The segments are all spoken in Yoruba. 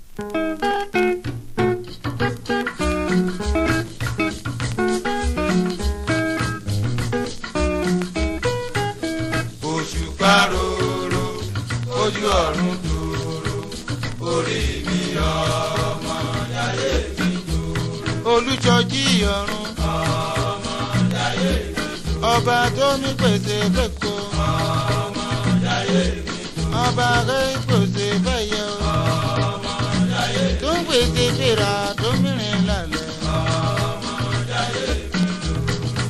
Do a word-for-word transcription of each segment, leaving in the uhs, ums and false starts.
Òṣùpá rorò ojú ọ̀run dúró orí mi ọmọ yáyé mi dúró. Olùjọ́jí ọ̀run ọmọ yáyé mi dúró. Ọba tó mi pèsè fẹ́kọ̀ọ́ ọmọ yáyé mi dúró. Ọba rẹ̀ pèsè fẹ́yẹ ọmọ yáyé mi dúró. Tó ń pèsè fèrà tó mìíràn lálẹ́ ọmọ yáyé mi dúró.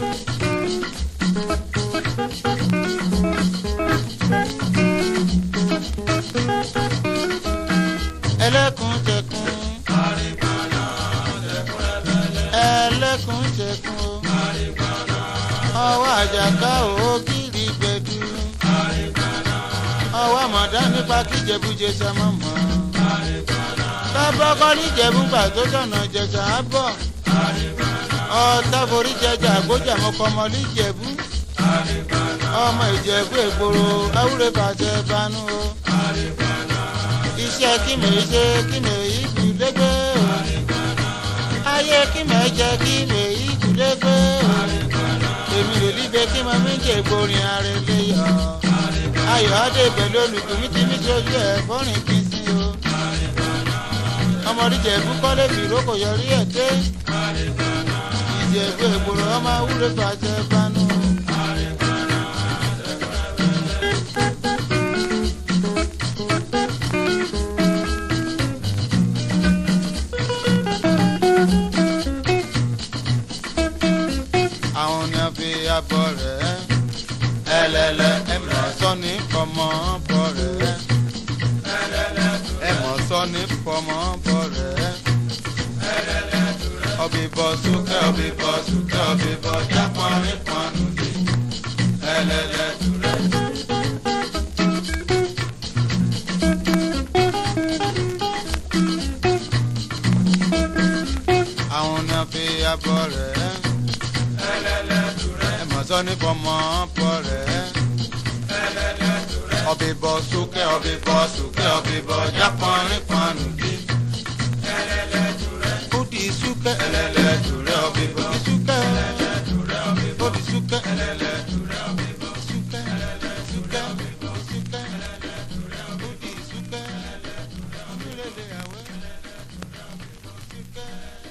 Ẹlẹ́kùn jẹkùn àríkànà jẹkùn ẹlẹ́lẹ́. Ẹlẹ́kùn jẹkùn àríkànà. Ọwọ́ àjàká ògiri gbẹ̀dú àríkànà. Ọwọ́ àmọ̀dá nípa kíjẹ̀bújẹ sàmọ́mọ́ àríkànà. Tábọ́kọ́ níjẹ̀bú gbà tó tọ̀nà jẹ̀sà á bọ̀ àríkànà. Ọ̀tá forí jẹjà àgbójà mọ́kọ́mọ́ níjẹ̀bú àríkànà. Ọmọ Ìjẹ̀bú ègboro awúrẹ́ fàṣẹ banú o àríkànà. Iṣẹ́ kí mè ṣe kí mè ìkú légbé ayé kí mè jẹ kí mè ìkú légbé èmi lè líbe kí mo mí jẹ ìgbórin ààrẹ lè yọ ayọ̀ adé pẹ̀lú olùkú mi ti mí sojú ẹ̀ fọ́rin kí n sí o ọmọdé Ìjẹ̀bú kọ́lé fìró kò yọrí ẹ̀ dé Ìjẹ̀bú ègbòrò ọmọ awúrẹ́ fàṣẹ banú. Abọ́ rẹ̀ ẹlẹ́lẹ́ ẹ̀mọ̀ sọ́ni fọmọ bọ̀ rẹ̀ ẹlẹ́lẹ́ ẹ̀mọ̀ sọ́ni fọmọ bọ̀ rẹ̀ ẹlẹ́lẹ́ ọbẹ̀ bọ̀ sókè ọbẹ̀ bọ̀ sókè ọbẹ̀ bọ̀ jápọ̀nrín pọ̀nù dé ẹlẹ́lẹ́ dúró. Àwọn ni a fi abọ́ rẹ̀ ẹlẹ́lẹ́ sọ́ni fọmọ bọ̀ rẹ̀ ọbẹ̀ bọ̀ sókè ọbẹ̀ bọ̀ sókè ọbẹ̀ bọ̀ jápọ̀nrín pọ̀nù dé ó di súkẹ́ ẹlẹ́lẹ́ dúró ọbẹ̀ bọ̀ súkẹ́ ó di súkẹ́ ẹlẹ́lẹ́ dúró ọbẹ̀ bọ̀ súkẹ́ súkẹ́ ọbẹ̀ bọ̀ súkẹ́ ó di súkẹ́ ọmọlẹ́lẹ́ àwẹ̀ súkẹ́.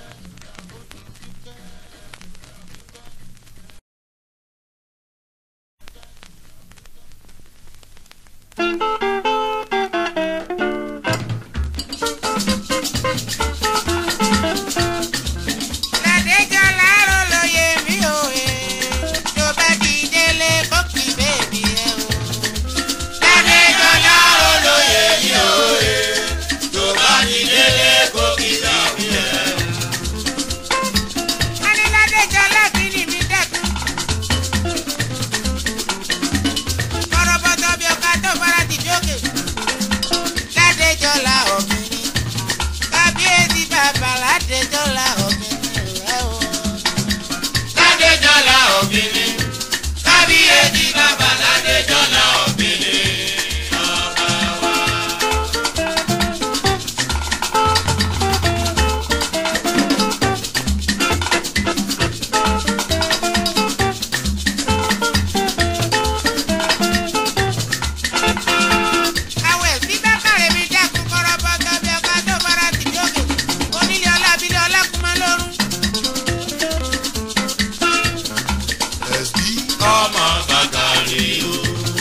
Ladejola olóyè mi ò he, tó bá ti délé kó kí bèbí ẹ o. Ladejola olóyè mi ò he, tó bá ti délé kó kí bèbí ẹ o. A ní Ladejola kí ni mi dẹ́kun. Kọ̀rọ̀bọ̀tọ̀ bí ọ̀ka tó fara ti jókè. Ladejola Ògìnní, kábíyèsí bàbá Ladejola Ògìnní rẹ̀ o. Ladejola Ògìnní, kábíyèsí bàbá Ladejola Ògìnní ọba wa. Àwẹ̀ sí bákàrẹ̀ mi dákun kọ̀rọ̀bọ̀tọ̀ bí ọ̀ka tó fara ti jókè. Onílé ọlá abilé ọlákùnmọ́ lórun. Ẹ̀sí ọmọ Bàkàrè o.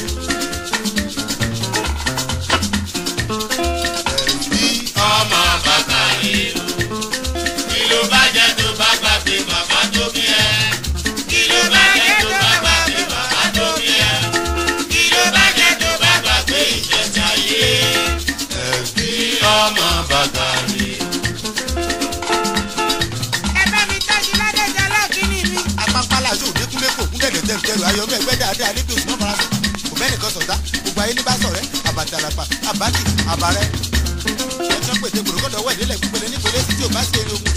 Ẹ̀sí ọmọ Bàkàrè o. Kí ló bá jẹ́ tó bá gbà pé bàbá tó bí ẹ? Kí ló bá jẹ́ tó bá gbà pé bàbá tó bí ẹ? Kí ló bá jẹ́ tó bá gbà pé ìjẹta yé? Ẹ̀sí ọmọ Bàkàrè o. Ẹ bá mi tọ́jú Ladejola Ògìnní mi. apapala yóò dékúnlé kò kún dẹ̀dẹ̀ tẹ̀rù ayọ̀mọ́ ẹgbẹ́ dáadáa níbi òsùn náà faransé kò bẹ́ẹ̀ nìkan sọ̀tá gbogbo ayé ní bá sọ̀rẹ́ àbàtàlàpà àbátì àbàrẹ́ ẹ̀jọ́ pété gbòrògbòdò wẹ̀ nílẹ̀ gbígbélé nípele tí o bá ṣe eré ogun